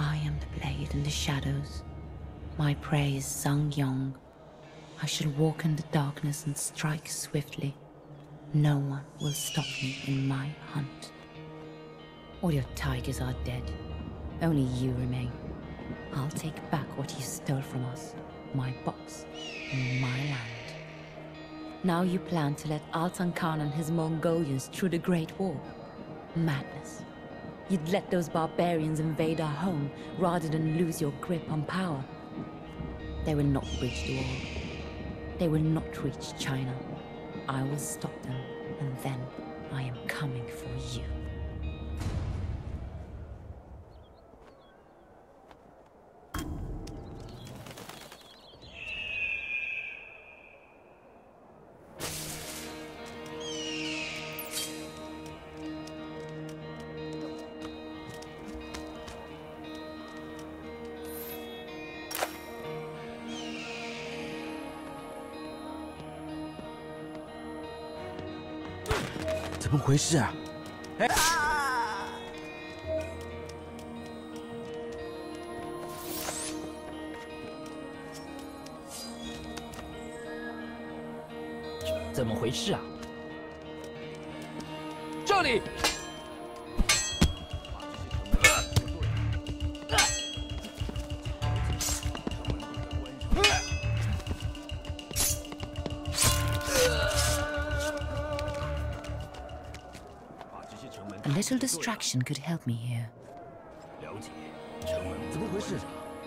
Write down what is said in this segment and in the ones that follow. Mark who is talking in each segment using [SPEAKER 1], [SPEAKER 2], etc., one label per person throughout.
[SPEAKER 1] I am the blade in the shadows. My prey is Zhang Yong. I shall walk in the darkness and strike swiftly. No one will stop me in my hunt. All your tigers are dead. Only you remain. I'll take back what you stole from us. My box, my land. Now you plan to let Altan Khan and his Mongolians through the Great War. Madness. You'd let those barbarians invade our home rather than lose your grip on power. They will not bridge the wall. They will not reach China. I will stop them, and then I am coming for you.
[SPEAKER 2] 怎么回事啊？怎么回事啊？这里！
[SPEAKER 1] A little distraction could help me here.
[SPEAKER 2] 了解，城门怎么回事？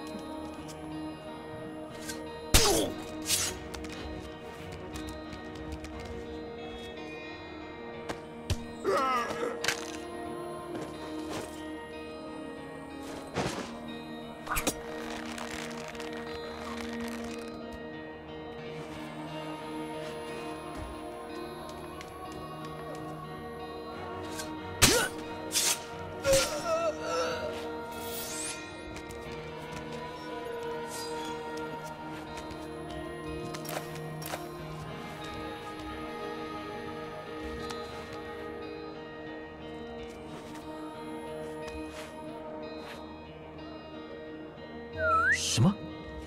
[SPEAKER 2] 什么？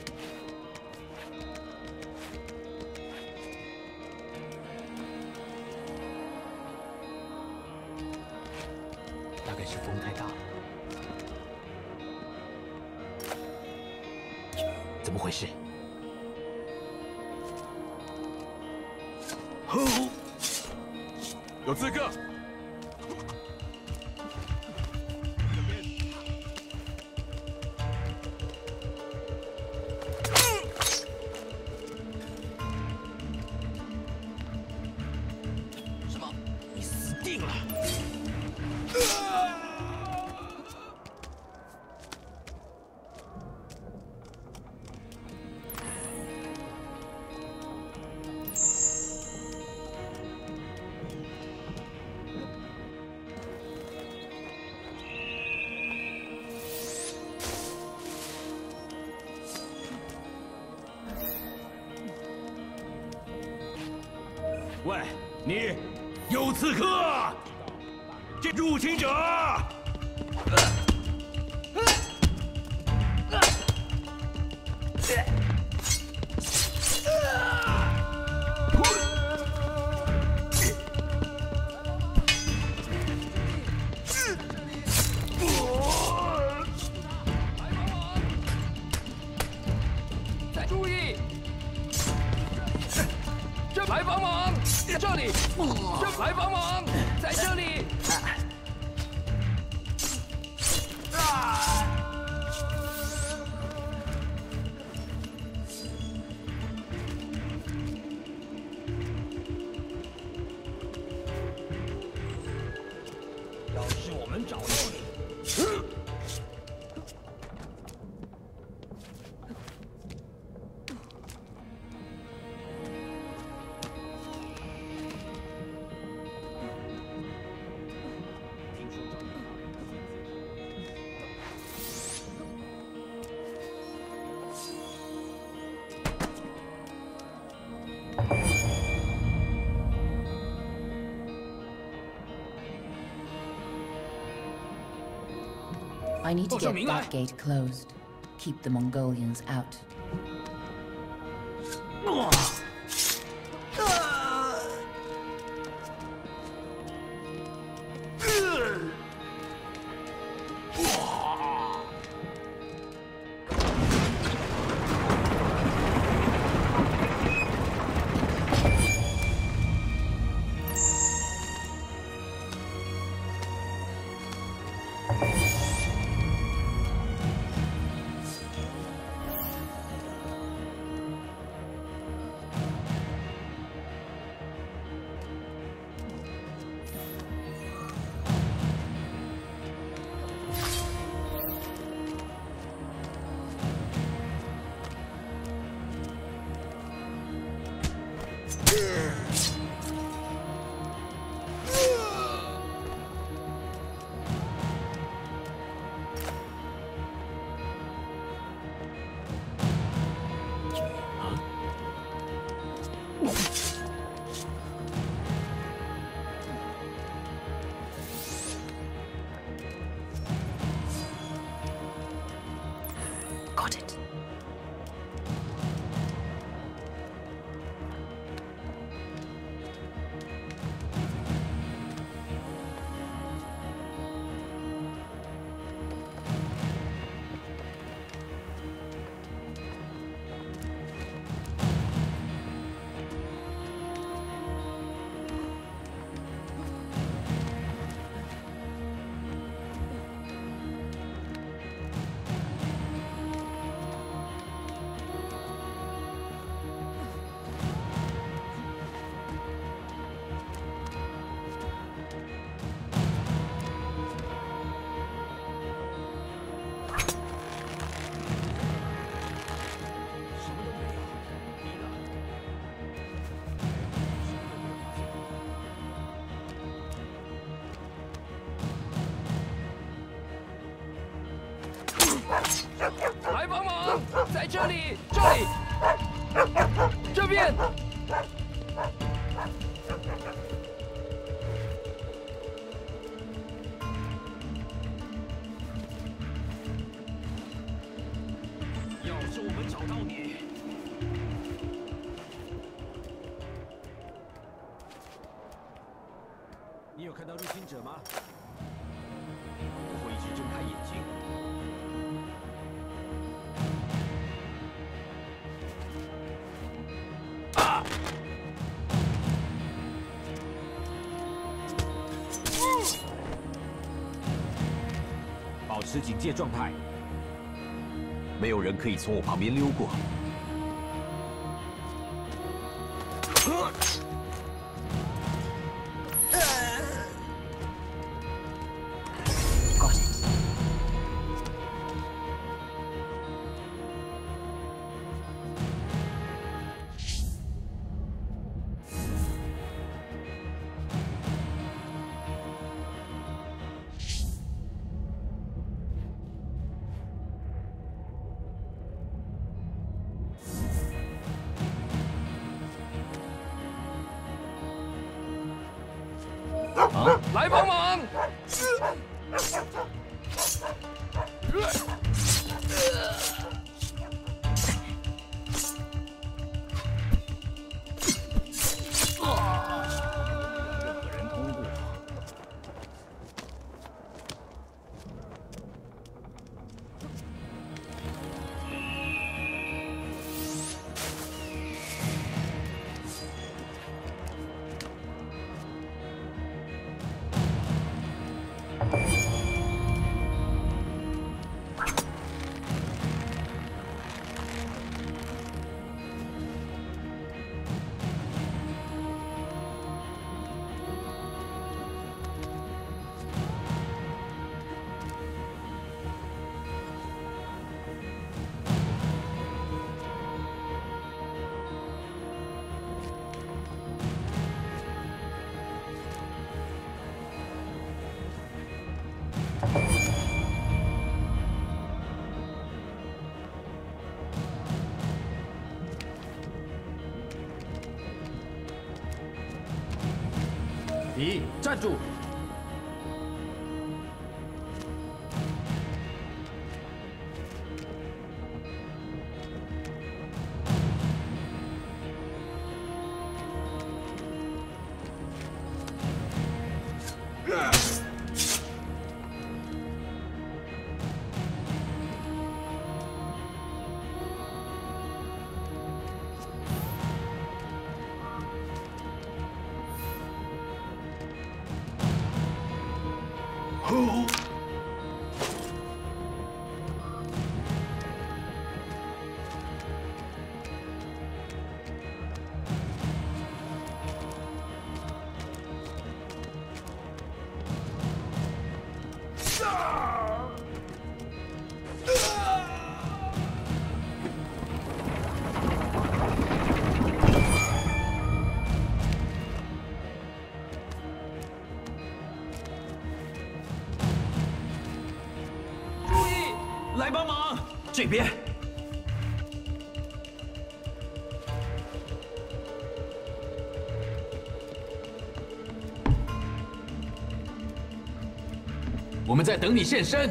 [SPEAKER 2] 大概是风太大了。怎么回事？有刺客！ 喂，你有刺客！这入侵者！
[SPEAKER 3] 再注意！ 来帮忙！这里，来帮忙，在这里。要是我们找到你，
[SPEAKER 1] A I need to
[SPEAKER 3] 报上
[SPEAKER 1] get
[SPEAKER 3] 名来
[SPEAKER 1] that。gate closed. Keep the Mongolians out.
[SPEAKER 3] 来帮忙，在这里，这里，这边。
[SPEAKER 2] 要是我们找到你，你有看到入侵者吗？我会一直睁开眼睛。 保持警戒状态，没有人可以从我旁边溜过。
[SPEAKER 1] Got it.
[SPEAKER 3] 来帮忙！
[SPEAKER 2] 任何人通过。敌，站住！ 来帮忙！这边。我们在等你现身。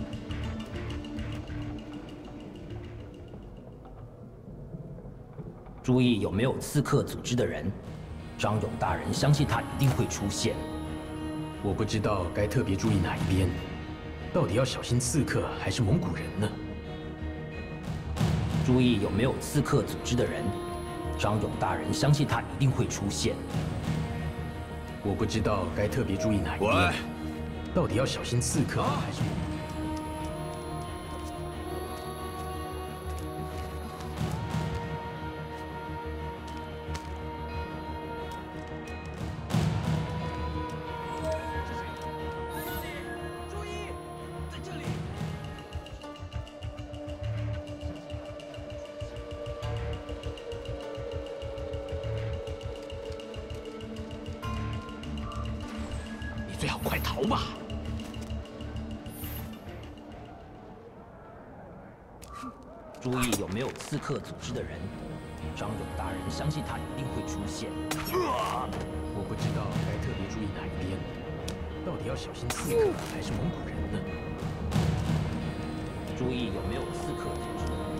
[SPEAKER 4] 注意有没有刺客组织的人。张勇大人相信他一定会出现。
[SPEAKER 2] 我不知道该特别注意哪一边。 到底要小心刺客还是蒙古人呢？
[SPEAKER 4] 注意有没有刺客组织的人。张勇大人相信他一定会出现。
[SPEAKER 2] 我不知道该特别注意哪一边。到底要小心刺客还是？ 最好快逃吧！
[SPEAKER 4] 注意有没有刺客组织的人。张勇大人相信他一定会出现。
[SPEAKER 2] 我不知道该特别注意哪一边。到底要小心刺客还是蒙古人呢？
[SPEAKER 4] 注意有没有刺客组织的人。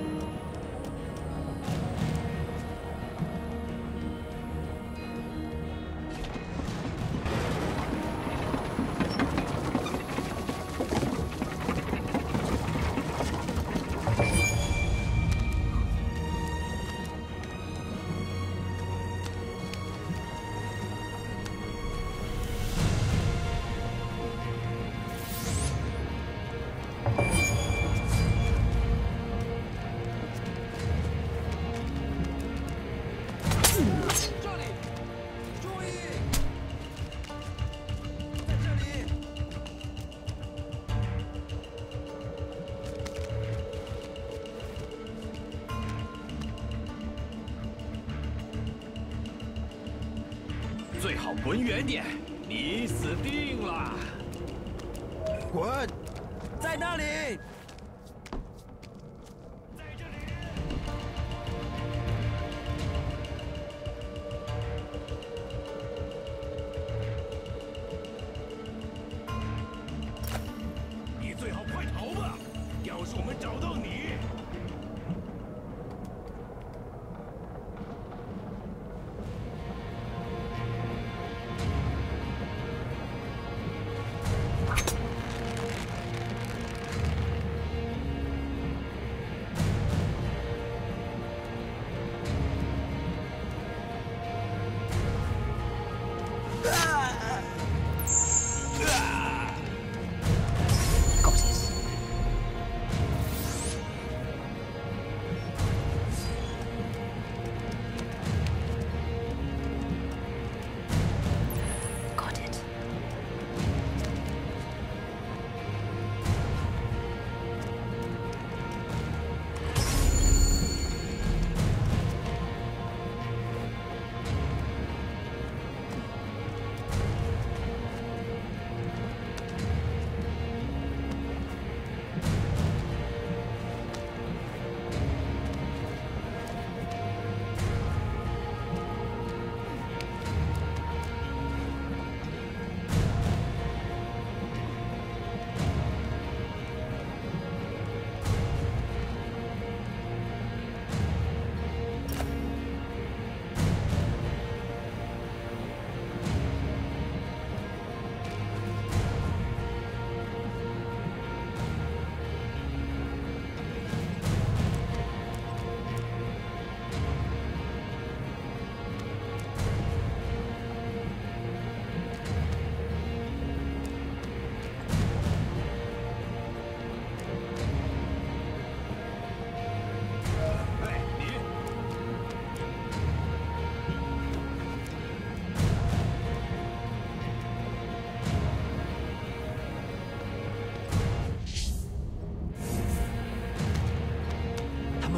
[SPEAKER 2] 最好滚远点，你死定了！
[SPEAKER 5] 滚！在那里！
[SPEAKER 2] 在这里！你最好快逃吧！要是我们找到你，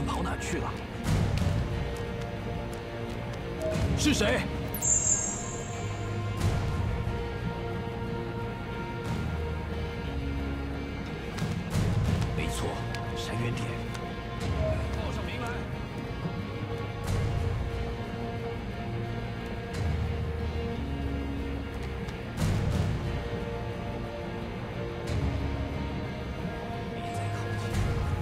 [SPEAKER 2] 们跑哪去了？是谁？没错，山原点。报上名来。别再靠近。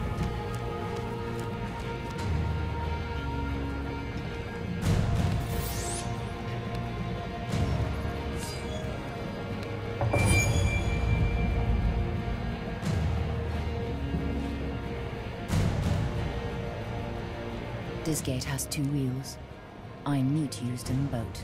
[SPEAKER 1] This gate has 2 wheels. I need to use them both.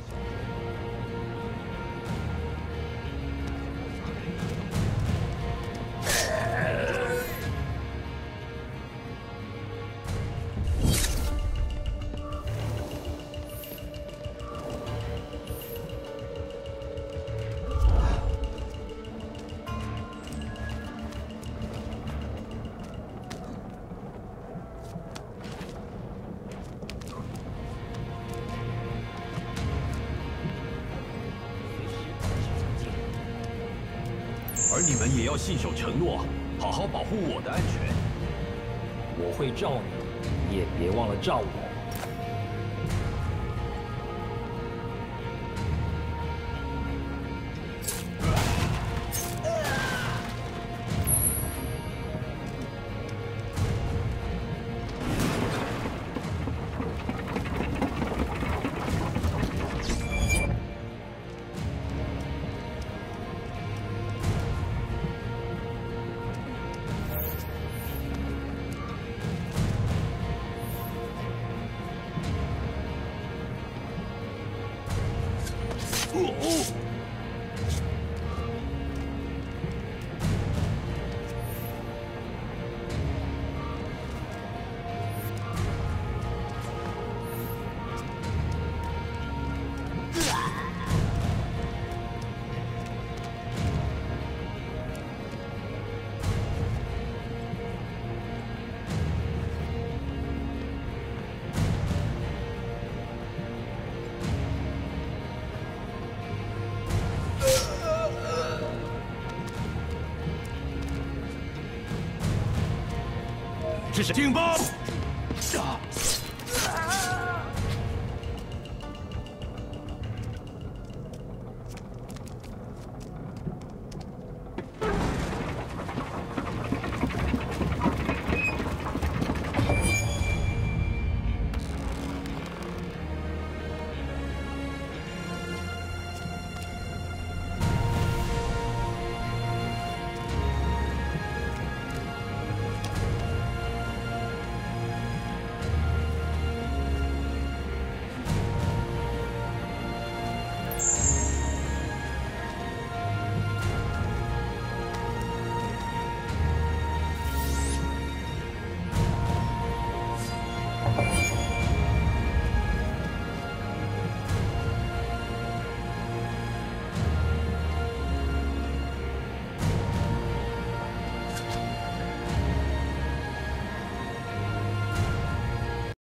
[SPEAKER 2] 而你们也要信守承诺，好好保护我的安全。
[SPEAKER 4] 我会罩你，你也别忘了罩我。
[SPEAKER 2] 这是警报！